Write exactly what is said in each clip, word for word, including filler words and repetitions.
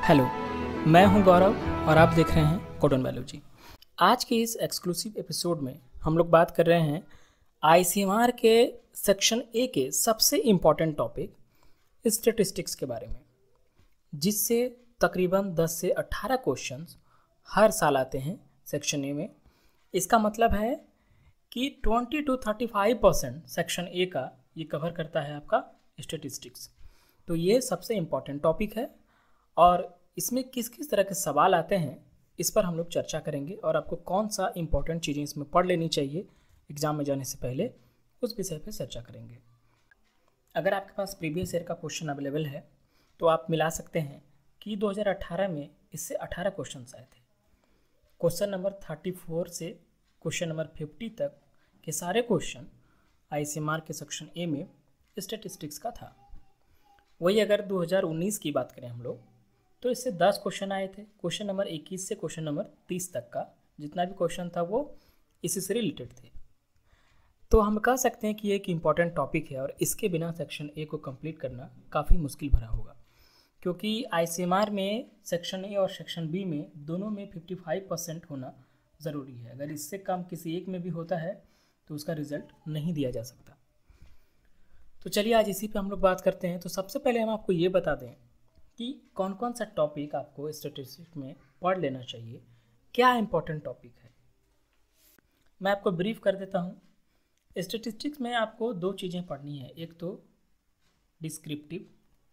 Hello, मैं हूं गौरव और आप देख रहे हैं कोडन बायोलॉजी। आज के इस एक्सक्लूसिव एपिसोड में हम लोग बात कर रहे हैं आईसीएमआर के सेक्शन ए के सबसे इम्पॉर्टेंट टॉपिक स्टैटिस्टिक्स के बारे में, जिससे तकरीबन दस से अठारह क्वेश्चंस हर साल आते हैं सेक्शन ए में। इसका मतलब है कि बीस टू पैंतीस परसेंट सेक्शन ए का ये कवर करता है आपका स्टैटिस्टिक्स। तो ये सबसे इम्पॉर्टेंट टॉपिक है और इसमें किस किस तरह के सवाल आते हैं इस पर हम लोग चर्चा करेंगे और आपको कौन सा इम्पोर्टेंट चीज़ें इसमें पढ़ लेनी चाहिए एग्ज़ाम में जाने से पहले, उस विषय पर चर्चा करेंगे। अगर आपके पास प्रीवियस ईयर का क्वेश्चन अवेलेबल है तो आप मिला सकते हैं कि दो हज़ार अठारह में इससे अठारह क्वेश्चन आए थे। क्वेश्चन नंबर चौंतीस से क्वेश्चन नंबर पचास तक के सारे क्वेश्चन आईसीएमआर के सेक्शन ए में स्टैटिस्टिक्स का था। वही अगर दो हज़ार उन्नीस की बात करें हम लोग तो इससे दस क्वेश्चन आए थे। क्वेश्चन नंबर इक्कीस से क्वेश्चन नंबर तीस तक का जितना भी क्वेश्चन था वो इसी से रिलेटेड थे। तो हम कह सकते हैं कि ये एक इम्पॉर्टेंट टॉपिक है और इसके बिना सेक्शन ए को कंप्लीट करना काफ़ी मुश्किल भरा होगा, क्योंकि आईसीएमआर में सेक्शन ए और सेक्शन बी में दोनों में पचपन परसेंट होना ज़रूरी है। अगर इससे कम किसी एक में भी होता है तो उसका रिजल्ट नहीं दिया जा सकता। तो चलिए आज इसी पे हम लोग बात करते हैं। तो सबसे पहले हम आपको ये बता दें कि कौन कौन सा टॉपिक आपको स्टैटिस्टिक्स में पढ़ लेना चाहिए, क्या इंपॉर्टेंट टॉपिक है। मैं आपको ब्रीफ कर देता हूँ। स्टैटिस्टिक्स में आपको दो चीज़ें पढ़नी है, एक तो डिस्क्रिप्टिव,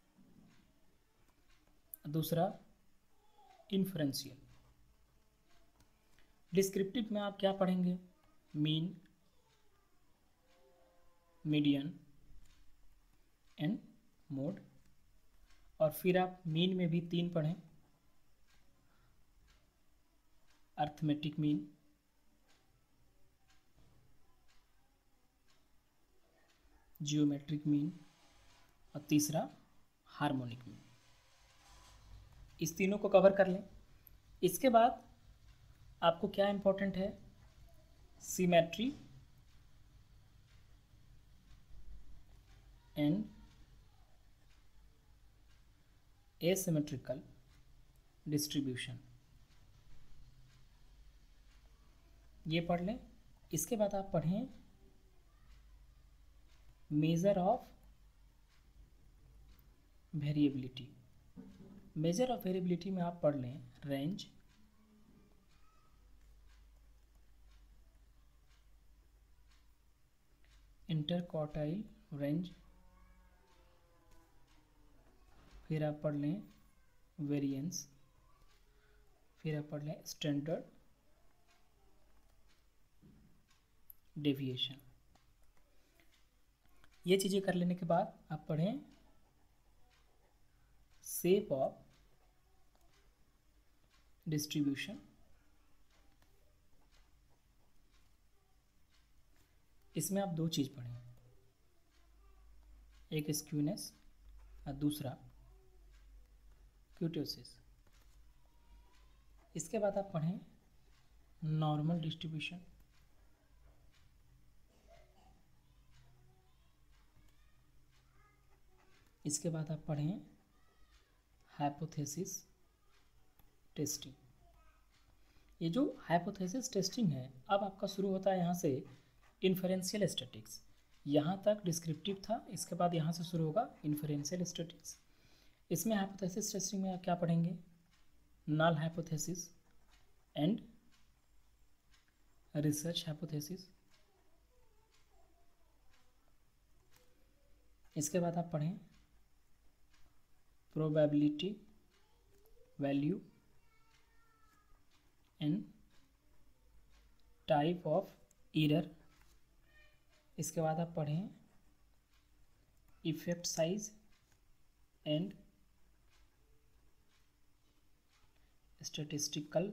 दूसरा इन्फ्रेंशियल। डिस्क्रिप्टिव में आप क्या पढ़ेंगे? Mean, median and mode. और फिर आप मीन में भी तीन पढ़ें, अर्थमेटिक मीन, जियोमेट्रिक मीन और तीसरा हार्मोनिक मीन। इस तीनों को कवर कर लें। इसके बाद आपको क्या इंपॉर्टेंट है? सिमेट्री एंड एसिमेट्रिकल डिस्ट्रीब्यूशन, ये पढ़ लें। इसके बाद आप पढ़ें measure of variability. Measure of variability में आप पढ़ लें रेंज, इंटरक्वार्टाइल रेंज, फिर आप पढ़ लें वेरिएंस, फिर आप पढ़ लें स्टैंडर्ड डेविएशन। ये चीज़ें कर लेने के बाद आप पढ़ें शेप ऑफ डिस्ट्रीब्यूशन। इसमें आप दो चीज़ पढ़ें, एक स्क्यूनेस और दूसरा क्यूटोसिस। इसके बाद आप पढ़ें नॉर्मल डिस्ट्रीब्यूशन, इसके बाद आप पढ़ें हाइपोथेसिस टेस्टिंग। ये जो हाइपोथेसिस टेस्टिंग है, अब आपका शुरू होता है यहाँ से इन्फरेंशियल स्टैटिक्स। यहाँ तक डिस्क्रिप्टिव था, इसके बाद यहाँ से शुरू होगा इन्फरेंशियल स्टैटिक्स। इसमें हाइपोथेसिस टेस्टिंग में आप क्या पढ़ेंगे? Null hypothesis and research hypothesis. इसके बाद आप पढ़ें probability value and type of error. इसके बाद आप पढ़ें effect size and statistical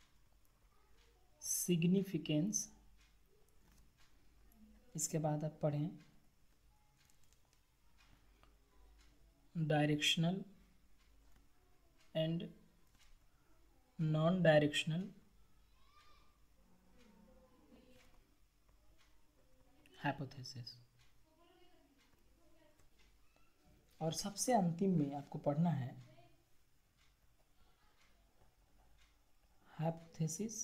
significance. इसके बाद आप पढ़ें directional and non directional hypothesis. और सबसे अंतिम में आपको पढ़ना है हाइपोथेसिस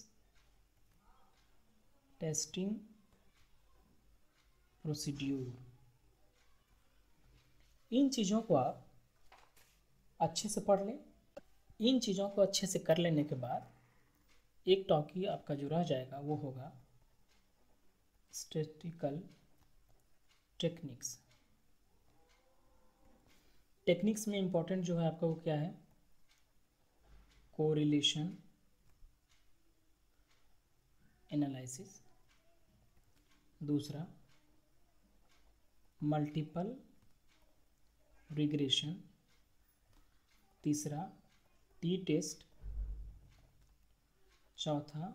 टेस्टिंग प्रोसीड्यूर। इन चीज़ों को आप अच्छे से पढ़ लें। इन चीज़ों को अच्छे से कर लेने के बाद एक टॉपिक आपका जो रह जाएगा वो होगा स्टैटिस्टिकल टेक्निक्स। टेक्निक्स में इंपॉर्टेंट जो है आपका वो क्या है, कोरिलेशन एनालिसिस, दूसरा मल्टीपल रिग्रेशन, तीसरा टी टेस्ट, चौथा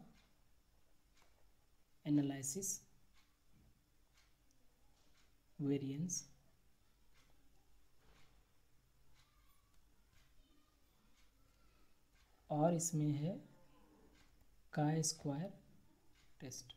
एनालिसिस वेरिएंस, और इसमें है काई स्क्वायर टेस्ट।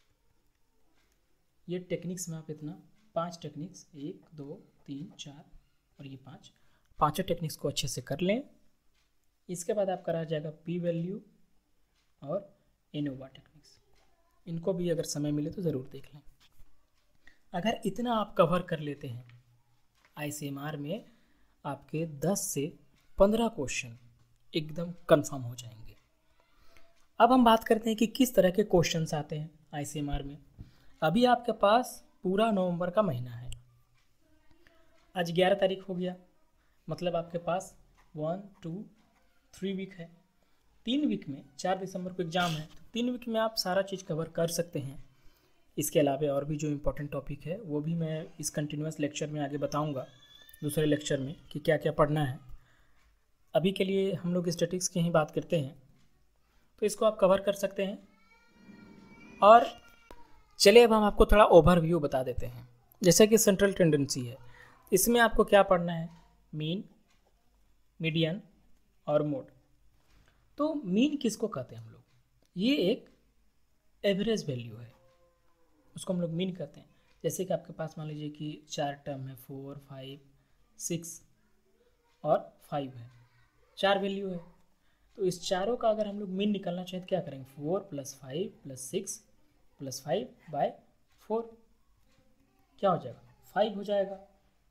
ये टेक्निक्स में आप इतना पांच टेक्निक्स, एक दो तीन चार और ये पांच पांचों टेक्निक्स को अच्छे से कर लें। इसके बाद आपका रह जाएगा पी वैल्यू और एनोवा टेक्निक्स। इनको भी अगर समय मिले तो ज़रूर देख लें। अगर इतना आप कवर कर लेते हैं आईसीएमआर में आपके दस से पंद्रह क्वेश्चन एकदम कंफर्म हो जाएंगे। अब हम बात करते हैं कि किस तरह के क्वेश्चंस आते हैं आईसीएमआर में। अभी आपके पास पूरा नवंबर का महीना है, आज ग्यारह तारीख हो गया, मतलब आपके पास वन टू थ्री वीक है। तीन वीक में चार दिसंबर को एग्ज़ाम है, तो तीन वीक में आप सारा चीज़ कवर कर सकते हैं। इसके अलावा और भी जो इम्पोर्टेंट टॉपिक है वो भी मैं इस कंटिन्यूस लेक्चर में आगे बताऊंगा, दूसरे लेक्चर में, कि क्या क्या पढ़ना है। अभी के लिए हम लोग स्टैटिस्टिक्स की ही बात करते हैं, तो इसको आप कवर कर सकते हैं। और चलिए अब हम आपको थोड़ा ओवरव्यू बता देते हैं। जैसे कि सेंट्रल टेंडेंसी है, इसमें आपको क्या पढ़ना है, मीन, मीडियन और मोड। तो मीन किसको कहते हैं हम लोग, ये एक एवरेज वैल्यू है, उसको हम लोग मीन कहते हैं। जैसे कि आपके पास मान लीजिए कि चार टर्म है, फोर फाइव सिक्स और फाइव है, चार वैल्यू है। तो इस चारों का अगर हम लोग मीन निकालना चाहें तो क्या करेंगे, four plus five plus six plus five by four, क्या हो जाएगा, फाइव हो जाएगा।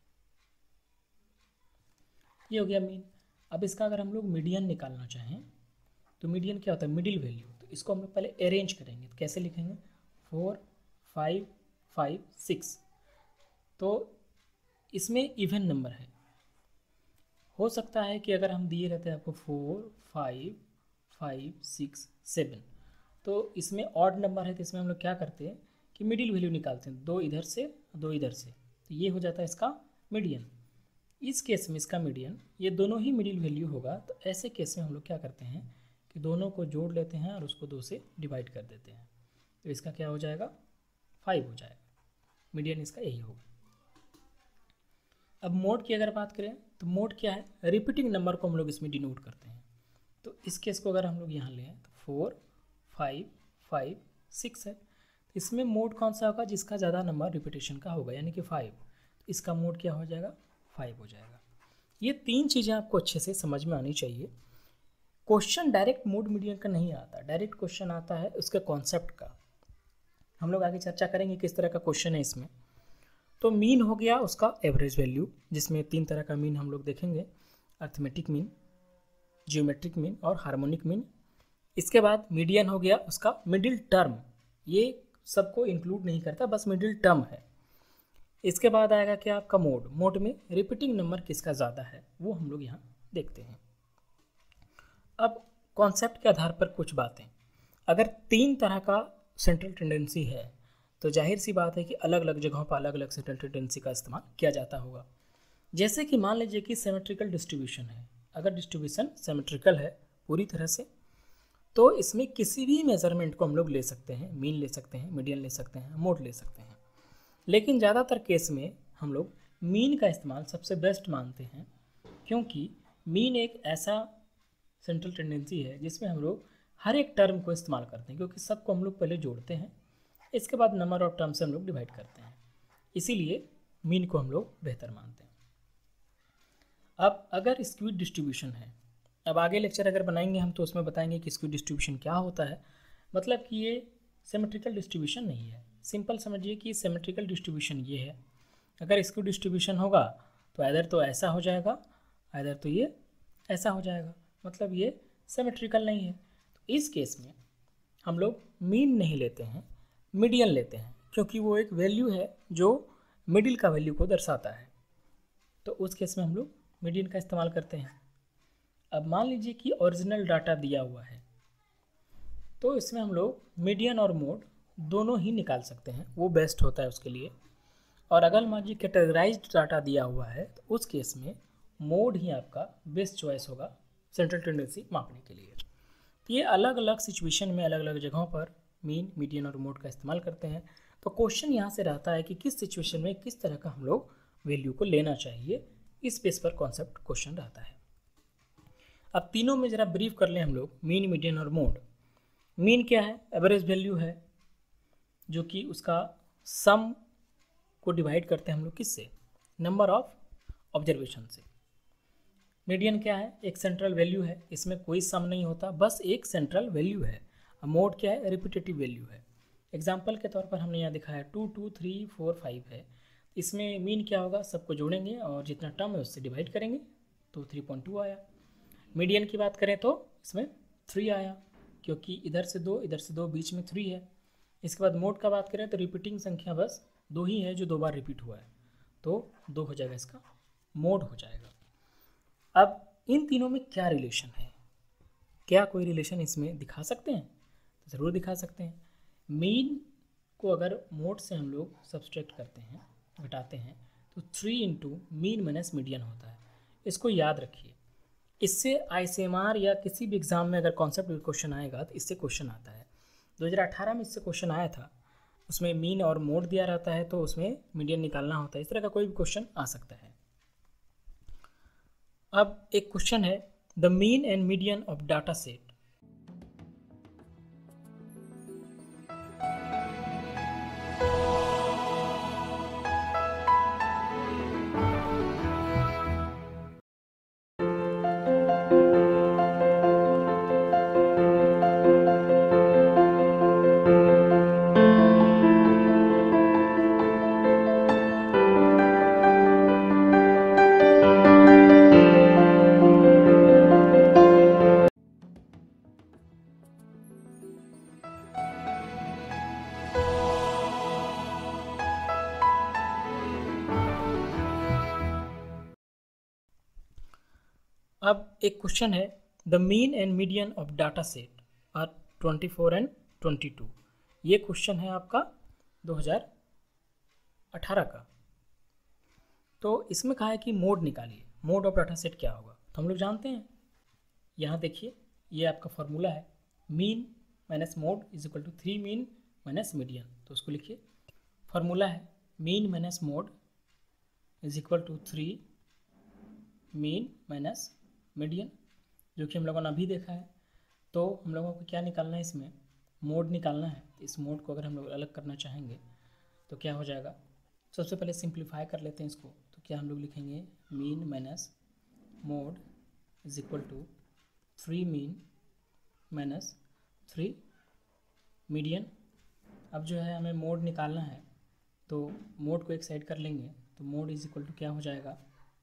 ये हो गया मीन। अब इसका अगर हम लोग मीडियन निकालना चाहें तो मीडियन क्या होता है, मिडिल वैल्यू। तो इसको हम लोग पहले अरेंज करेंगे, तो कैसे लिखेंगे, फोर फाइव फाइव सिक्स। तो इसमें इवन नंबर है, हो सकता है कि अगर हम दिए रहते हैं आपको four five five six seven, तो इसमें ऑड नंबर है, तो इसमें हम लोग क्या करते हैं कि मिडिल वैल्यू निकालते हैं, दो इधर से दो इधर से, तो ये हो जाता है इसका मीडियन। इस केस में इसका मीडियन, ये दोनों ही मिडिल वैल्यू होगा, तो ऐसे केस में हम लोग क्या करते हैं कि दोनों को जोड़ लेते हैं और उसको दो से डिवाइड कर देते हैं, तो इसका क्या हो जाएगा, फाइव हो जाएगा। मीडियन इसका यही होगा। अब मोड की अगर बात करें तो मोड क्या है, रिपीटिंग नंबर को हम लोग इसमें डिनोट करते हैं। तो इस केस को अगर हम लोग यहाँ लें तो फोर फाइव फाइव सिक्स है, तो इसमें मोड कौन सा होगा, जिसका ज़्यादा नंबर रिपीटेशन का होगा, यानी कि फाइव। तो इसका मोड क्या हो जाएगा, फाइव हो जाएगा। ये तीन चीज़ें आपको अच्छे से समझ में आनी चाहिए। क्वेश्चन डायरेक्ट मोड मीडियन का नहीं आता, डायरेक्ट क्वेश्चन आता है उसके कॉन्सेप्ट का। हम लोग आगे चर्चा करेंगे किस तरह का क्वेश्चन है इसमें। तो मीन हो गया उसका एवरेज वैल्यू, जिसमें तीन तरह का मीन हम लोग देखेंगे, अर्थमेटिक मीन, जियोमेट्रिक मीन और हार्मोनिक मीन। इसके बाद मीडियन हो गया उसका मिडिल टर्म, ये सबको इंक्लूड नहीं करता, बस मिडिल टर्म है। इसके बाद आएगा क्या आपका मोड, मोड में रिपीटिंग नंबर किसका ज़्यादा है वो हम लोग यहाँ देखते हैं। अब कॉन्सेप्ट के आधार पर कुछ बातें, अगर तीन तरह का सेंट्रल टेंडेंसी है तो जाहिर सी बात है कि अलग अलग जगहों पर अलग अलग सेंट्रल टेंडेंसी का इस्तेमाल किया जाता होगा। जैसे कि मान लीजिए कि सिमेट्रिकल डिस्ट्रीब्यूशन है, अगर डिस्ट्रीब्यूशन सिमेट्रिकल है पूरी तरह से, तो इसमें किसी भी मेजरमेंट को हम लोग ले सकते हैं, मीन ले सकते हैं, मीडियन ले सकते हैं, मोड ले सकते हैं। लेकिन ज़्यादातर केस में हम लोग मीन का इस्तेमाल सबसे बेस्ट मानते हैं, क्योंकि मीन एक ऐसा सेंट्रल टेंडेंसी है जिसमें हम लोग हर एक टर्म को इस्तेमाल करते हैं, क्योंकि सबको हम लोग पहले जोड़ते हैं, इसके बाद नंबर ऑफ टर्म से हम लोग डिवाइड करते हैं, इसीलिए मीन को हम लोग बेहतर मानते हैं। अब अगर स्क्यूड डिस्ट्रीब्यूशन है, अब आगे लेक्चर अगर बनाएंगे हम तो उसमें बताएंगे कि इसकी डिस्ट्रीब्यूशन क्या होता है। मतलब कि ये सिमेट्रिकल डिस्ट्रीब्यूशन नहीं है। सिंपल समझिए कि सिमेट्रिकल डिस्ट्रीब्यूशन ये है, अगर इसकी डिस्ट्रीब्यूशन होगा तो इधर तो ऐसा हो जाएगा, इधर तो ये ऐसा हो जाएगा, मतलब ये सिमेट्रिकल नहीं है। तो इस केस में हम लोग मीन नहीं लेते हैं, मीडियन लेते हैं, क्योंकि वो एक वैल्यू है जो मिडिल का वैल्यू को दर्शाता है। तो उस केस में हम लोग मीडियन का इस्तेमाल करते हैं। अब मान लीजिए कि ओरिजिनल डाटा दिया हुआ है, तो इसमें हम लोग मीडियन और मोड दोनों ही निकाल सकते हैं, वो बेस्ट होता है उसके लिए। और अगर मान लीजिए कैटेगराइज्ड डाटा दिया हुआ है तो उस केस में मोड ही आपका बेस्ट चॉइस होगा सेंट्रल टेंडेंसी मापने के लिए। तो ये अलग अलग सिचुएशन में अलग अलग जगहों पर मीन, मीडियन और मोड का इस्तेमाल करते हैं। तो क्वेश्चन यहाँ से रहता है कि किस सिचुएशन में किस तरह का हम लोग वैल्यू को लेना चाहिए, इस बेस पर कॉन्सेप्ट क्वेश्चन रहता है। अब तीनों में ज़रा ब्रीफ कर लें हम लोग, मीन, मीडियन और मोड। मीन क्या है? एवरेज वैल्यू है, जो कि उसका सम को डिवाइड करते हैं हम लोग किससे? नंबर ऑफ ऑब्जर्वेशन से। मीडियन क्या है? एक सेंट्रल वैल्यू है, इसमें कोई सम नहीं होता, बस एक सेंट्रल वैल्यू है। मोड क्या है? रिपीटेटिव वैल्यू है। एग्जाम्पल के तौर पर हमने यहाँ दिखाया two two three four five है, इसमें मीन क्या होगा? सबको जोड़ेंगे और जितना टर्म है उससे डिवाइड करेंगे तो थ्री पॉइंट टू आया। मीडियन की बात करें तो इसमें थ्री आया, क्योंकि इधर से दो इधर से दो बीच में थ्री है। इसके बाद मोड का बात करें तो रिपीटिंग संख्या बस दो ही है जो दो बार रिपीट हुआ है, तो दो हो जाएगा, इसका मोड हो जाएगा। अब इन तीनों में क्या रिलेशन है? क्या कोई रिलेशन इसमें दिखा सकते हैं? तो ज़रूर दिखा सकते हैं। मीन को अगर मोड से हम लोग सब्सट्रैक्ट करते हैं, घटाते हैं, तो three into mean minus median होता है। इसको याद रखिए, इससे आईसीएमआर या किसी भी एग्ज़ाम में अगर कॉन्सेप्ट क्वेश्चन आएगा तो इससे क्वेश्चन आता है। दो हज़ार अठारह में इससे क्वेश्चन आया था, उसमें मीन और मोड दिया रहता है तो उसमें मीडियन निकालना होता है। इस तरह का कोई भी क्वेश्चन आ सकता है। अब एक क्वेश्चन है, the mean and median of data set. अब एक क्वेश्चन है, the mean and median of data set are twenty four and twenty two. ये क्वेश्चन है आपका दो हज़ार अठारह का। तो इसमें कहा है कि मोड निकालिए, मोड ऑफ डाटा सेट क्या होगा? तो हम लोग जानते हैं, यहाँ देखिए ये आपका फॉर्मूला है, mean minus mode is equal to three mean minus median. तो उसको लिखिए, फॉर्मूला है mean minus mode is equal to three mean minus median, जो कि हम लोगों ने अभी देखा है। तो हम लोगों को क्या निकालना है? इसमें मोड निकालना है। इस मोड को अगर हम लोग अलग करना चाहेंगे तो क्या हो जाएगा? सबसे पहले सिंप्लीफाई कर लेते हैं इसको। तो क्या हम लोग लिखेंगे? Mean minus mode is equal to three mean minus three median. अब जो है हमें मोड निकालना है, तो मोड को एक साइड कर लेंगे, तो मोड इज इक्वल टू क्या हो जाएगा?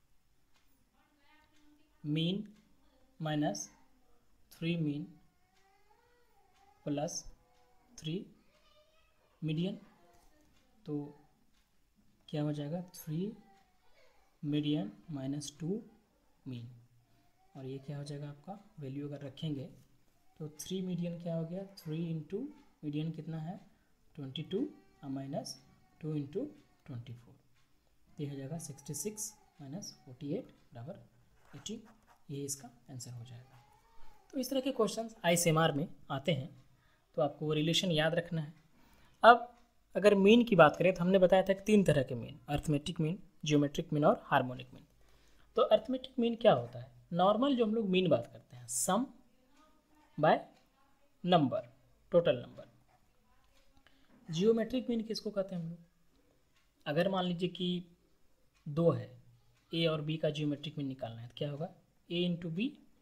Mean minus three mean plus three median. तो क्या हो जाएगा? Three median minus two mean. और ये क्या हो जाएगा आपका? वैल्यू अगर रखेंगे तो थ्री मीडियन क्या हो गया? थ्री इंटू मीडियन कितना है? ट्वेंटी टू और minus two into twenty four, ये हो जाएगा sixty six minus forty eight बराबर एटी। ये इसका आंसर हो जाएगा। तो इस तरह के क्वेश्चंस आईसीएमआर में आते हैं, तो आपको वो रिलेशन याद रखना है। अब अगर मीन की बात करें तो हमने बताया था कि तीन तरह के mean, arithmetic mean, geometric mean और हार्मोनिक मीन। तो अर्थमेटिक मीन क्या होता है? नॉर्मल जो हम लोग मीन बात करते हैं, sum by number, total number. Geometric mean किसको कहते हैं हम लोग? अगर मान लीजिए कि दो है, ए और बी का जियोमेट्रिक मीन निकालना है तो क्या होगा? A into B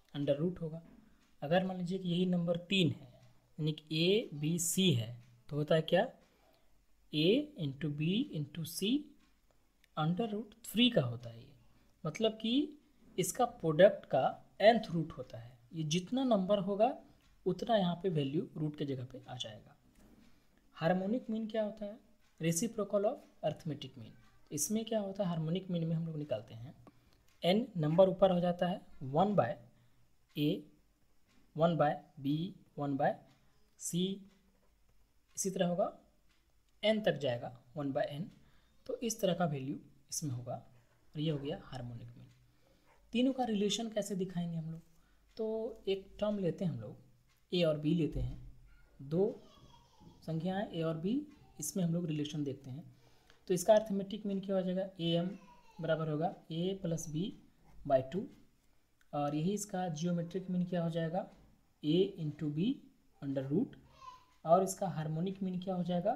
under root होगा। अगर मान लीजिए कि यही नंबर तीन है, यानी कि ए बी सी है, तो होता है क्या, A into B into C under root three का होता है ये। मतलब कि इसका प्रोडक्ट का nth रूट होता है। ये जितना नंबर होगा उतना यहाँ पे वैल्यू रूट के जगह पे आ जाएगा। हार्मोनिक मीन क्या होता है, रेसिप्रोकल ऑफ अर्थमेटिक मीन। इसमें क्या होता है, हार्मोनिक मीन में हम लोग निकालते हैं n नंबर ऊपर हो जाता है one by A, one by B, one by C, इसी तरह होगा n तक जाएगा वन बाय एन। तो इस तरह का वैल्यू इसमें होगा और ये हो गया हार्मोनिक मीन। तीनों का रिलेशन कैसे दिखाएंगे हम लोग, तो एक टर्म लेते हैं हम लोग, ए और बी लेते हैं, दो संख्याएं ए और बी, इसमें हम लोग रिलेशन देखते हैं। तो इसका अर्थमेटिक मीन क्या हो जाएगा, ए एम बराबर होगा A plus B by two, और यही इसका जियोमेट्रिक मीन क्या हो जाएगा, A into B under root, और इसका हार्मोनिक मीन क्या हो जाएगा,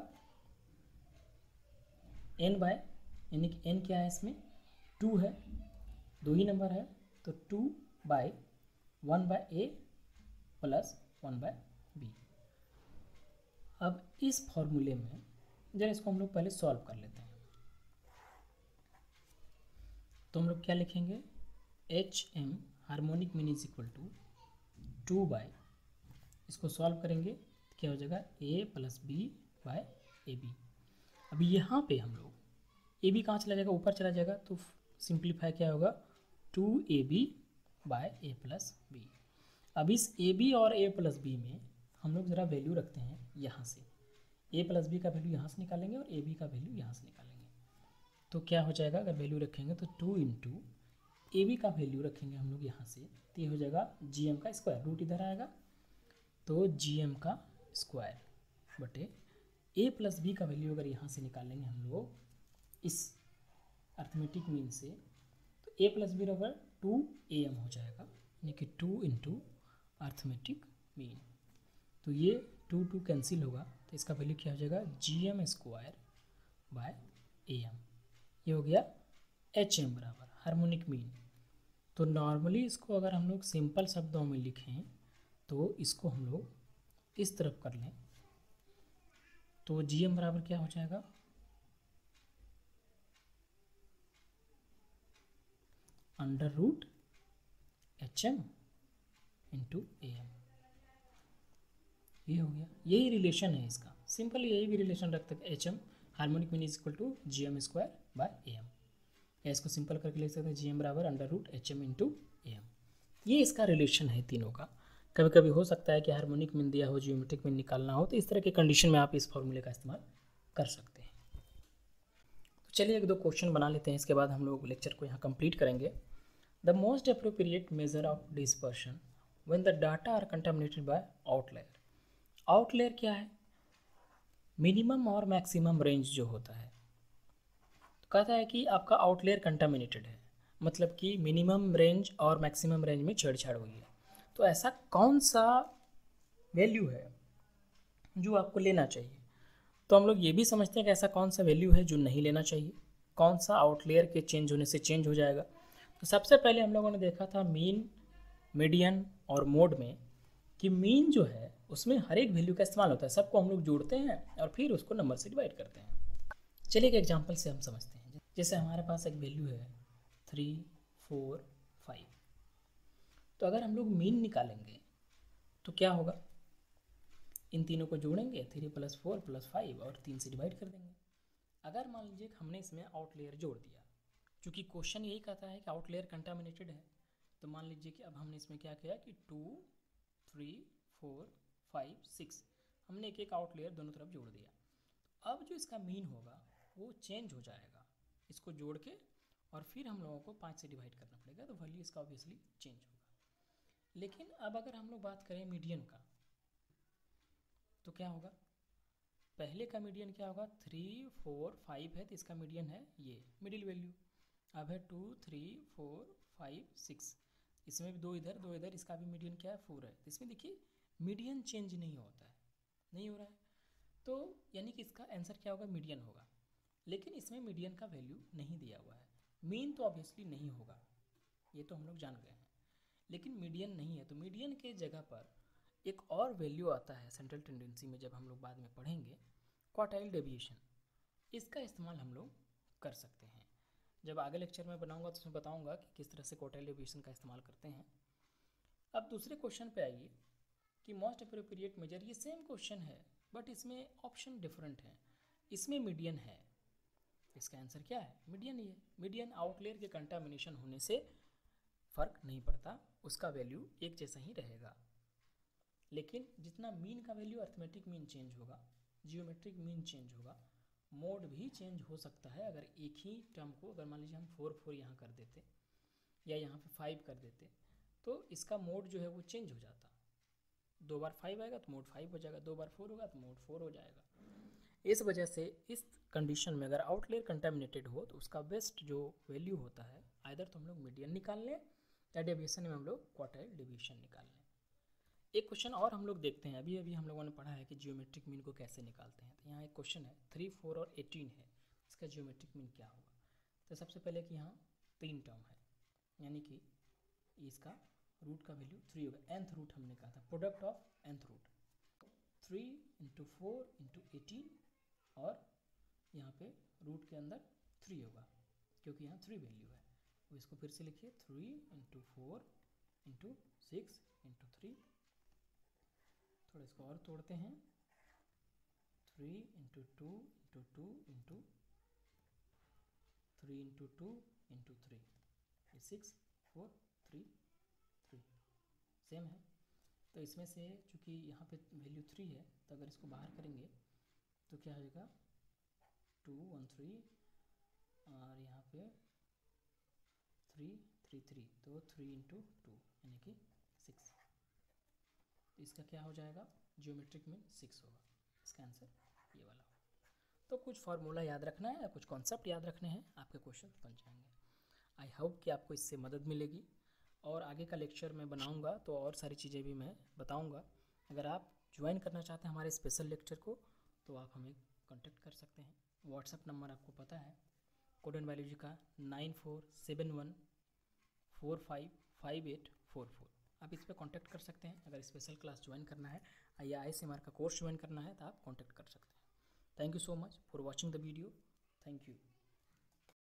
एन बाय, यानी कि एन क्या है इसमें, टू है, दो ही नंबर है, तो two by one by A plus one by B. अब इस फॉर्मूले में जरा इसको हम लोग पहले सॉल्व कर लेते हैं। तो हम लोग क्या लिखेंगे, H M harmonic mean is equal to two by, इसको सॉल्व करेंगे तो क्या हो जाएगा, A plus B by A B. अभी यहाँ पे हम लोग ए बी कहाँ चला जाएगा, ऊपर चला जाएगा, तो सिंप्लीफाई क्या होगा, two A B by A plus B. अब इस ए बी और ए प्लस बी में हम लोग ज़रा वैल्यू रखते हैं यहाँ से, ए प्लस बी का वैल्यू यहाँ से निकालेंगे और ए बी का वैल्यू यहाँ से निकालेंगे। तो क्या हो जाएगा, अगर वैल्यू रखेंगे तो टू इंटू ए बी का वैल्यू रखेंगे हम लोग यहाँ से, तो ये हो जाएगा जी एम का स्क्वायर, रूट इधर आएगा तो जी एम का स्क्वायर बटे ए प्लस बी का वैल्यू अगर यहाँ से निकालेंगे हम लोग इस अर्थमेटिक मीन से, तो ए प्लस बी बराबर टू ए एम हो जाएगा, यानी कि टू इंटू अर्थमेटिक मीन। तो ये टू टू कैंसिल होगा, तो इसका वैल्यू क्या हो जाएगा, G M square by A M. ये हो गया एच एम बराबर हार्मोनिक मीन। तो नॉर्मली इसको अगर हम लोग सिंपल शब्दों में लिखें तो इसको हम लोग इस तरफ कर लें, तो जी एम बराबर क्या हो जाएगा, under root H M into A M. ये हो गया, यही रिलेशन है इसका, सिंपल यही भी रिलेशन रखते हैं, H M harmonic mean is equal to G M square by A M, या इसको सिंपल करके लिख सकते हैं जी एम बराबर under root H M into A M. ये इसका रिलेशन है तीनों का। कभी कभी हो सकता है कि हार्मोनिक मीन दिया हो, जियोमेट्रिक मीन निकालना हो, तो इस तरह के कंडीशन में आप इस फॉर्मूले का इस्तेमाल कर सकते हैं। तो चलिए एक दो क्वेश्चन बना लेते हैं, इसके बाद हम लोग लेक्चर को यहाँ कंप्लीट करेंगे। The most appropriate measure of dispersion when the data are contaminated by outlier. Outlier क्या है, मिनिमम और मैक्सिमम रेंज जो होता है। तो कहता है कि आपका आउटलेयर कंटामिनेटेड है, मतलब कि मिनिमम रेंज और मैक्सिमम रेंज में छेड़छाड़ हुई है। तो ऐसा कौन सा वैल्यू है जो आपको लेना चाहिए। तो हम लोग ये भी समझते हैं कि ऐसा कौन सा वैल्यू है जो नहीं लेना चाहिए, कौन सा आउटलेयर के चेंज होने से चेंज हो जाएगा। तो सबसे पहले हम लोगों ने देखा था मीन, मीडियन और मोड में कि मीन जो है उसमें हर एक वैल्यू का इस्तेमाल होता है, सबको हम लोग जोड़ते हैं और फिर उसको नंबर से डिवाइड करते हैं। चलिए एक एग्जांपल से हम समझते हैं। जैसे हमारे पास एक वैल्यू है थ्री फोर फाइव, तो अगर हम लोग मीन निकालेंगे तो क्या होगा, इन तीनों को जोड़ेंगे, three plus four plus five और तीन से डिवाइड कर देंगे। अगर मान लीजिए कि हमने इसमें आउटलेयर जोड़ दिया, क्योंकि क्वेश्चन यही कहता है कि आउटलेयर कंटामिनेटेड है, तो मान लीजिए कि अब हमने इसमें क्या किया कि two three four five six हमने एक एक आउटलेयर दोनों तरफ जोड़ दिया। अब जो इसका मीन होगा वो चेंज हो जाएगा इसको जोड़ के, और फिर हम लोगों को पाँच से डिवाइड करना पड़ेगा, तो वैल्यू इसका ऑब्वियसली चेंज होगा। लेकिन अब अगर हम लोग बात करें मीडियन का, तो क्या होगा, पहले का मीडियन क्या होगा, थ्री फोर फाइव है तो इसका मीडियन है ये मिडिल वैल्यू। अब है two three four five six, इसमें भी दो इधर दो इधर, इसका भी मीडियन क्या है फोर है। तो इसमें देखिए मीडियन चेंज नहीं होता है, नहीं हो रहा है, तो यानी कि इसका आंसर क्या होगा, मीडियन होगा। लेकिन इसमें मीडियन का वैल्यू नहीं दिया हुआ है, मीन तो ऑब्वियसली नहीं होगा, ये तो हम लोग जान गए हैं। लेकिन मीडियन नहीं है। तो मीडियन के जगह पर एक और वैल्यू आता है सेंट्रल टेंडेंसी में, जब हम लोग बाद में पढ़ेंगे, क्वार्टाइल डेविएशन। इसका इस्तेमाल हम लोग कर सकते हैं। जब आगे लेक्चर में बनाऊंगा तो उसमें बताऊंगा कि किस तरह से क्वार्टाइल डेविएशन का इस्तेमाल करते हैं। अब दूसरे क्वेश्चन पे आइए कि मोस्ट अप्रोप्रिएट मेजर। ये सेम क्वेश्चन है बट इसमें ऑप्शन डिफरेंट है। इसमें मीडियन है, इसका आंसर क्या है? मीडियन ही है। मीडियन आउटलेयर के कंटामिनेशन होने से फ़र्क नहीं पड़ता, उसका वैल्यू एक जैसा ही रहेगा। लेकिन जितना मीन का वैल्यू अर्थमेटिक मीन चेंज होगा, जियोमेट्रिक मीन चेंज होगा, मोड भी चेंज हो सकता है। अगर एक ही टर्म को, अगर मान लीजिए हम फोर फोर यहाँ कर देते या यहाँ पे फाइव कर देते तो इसका मोड जो है वो चेंज हो जाता। दो बार फाइव आएगा तो मोड फाइव हो जाएगा, दो बार फोर होगा तो मोड फोर हो जाएगा। इस वजह से इस कंडीशन में अगर आउटलेयर कंटेमिनेटेड हो तो उसका बेस्ट जो वैल्यू होता है, आइदर तो हम लोग मीडियन निकाल लें या डेविएशन में हम लोग क्वार्टाइल डेविएशन निकाल लें। एक क्वेश्चन और हम लोग देखते हैं। अभी अभी हम लोगों ने पढ़ा है कि जियोमेट्रिक मीन को कैसे निकालते हैं। तो यहाँ एक क्वेश्चन है, थ्री फोर और एटीन है, इसका जियोमेट्रिक मीन क्या होगा? तो सबसे पहले कि यहाँ तीन टर्म है, यानी कि इसका रूट का वैल्यू थ्री होगा। एंथ रूट हमने कहा था, product of nth root, three into four into eighteen, और यहाँ पे रूट के अंदर थ्री होगा क्योंकि यहाँ थ्री वैल्यू है। तो इसको फिर से लिखिए, three into four into six into three. थोड़ा इसको और तोड़ते हैं, three into two into two into three into two into three, ये six four three three same है। तो इसमें से चूँकि यहाँ पे वैल्यू थ्री है तो अगर इसको बाहर करेंगे तो क्या होगा, टू वन थ्री, और यहाँ पे थ्री थ्री थ्री, तो थ्री इंटू टू यानी कि सिक्स। तो इसका क्या हो जाएगा? जियोमेट्रिक मीन सिक्स होगा। इसका आंसर ये वाला होगा। तो कुछ फार्मूला याद रखना है या कुछ कॉन्सेप्ट याद रखने हैं, आपके क्वेश्चन बन जाएंगे। आई होप कि आपको इससे मदद मिलेगी, और आगे का लेक्चर मैं बनाऊंगा तो और सारी चीज़ें भी मैं बताऊंगा। अगर आप ज्वाइन करना चाहते हैं हमारे स्पेशल लेक्चर को तो आप हमें कांटेक्ट कर सकते हैं। व्हाट्सएप नंबर आपको पता है, कोडन बायोलॉजी का, nine four seven one four five five eight four four. आप इस पर कांटेक्ट कर सकते हैं। अगर स्पेशल क्लास ज्वाइन करना है या आई एस एम आर का कोर्स ज्वाइन करना है तो आप कांटेक्ट कर सकते हैं। Thank you so much for watching the video. Thank you.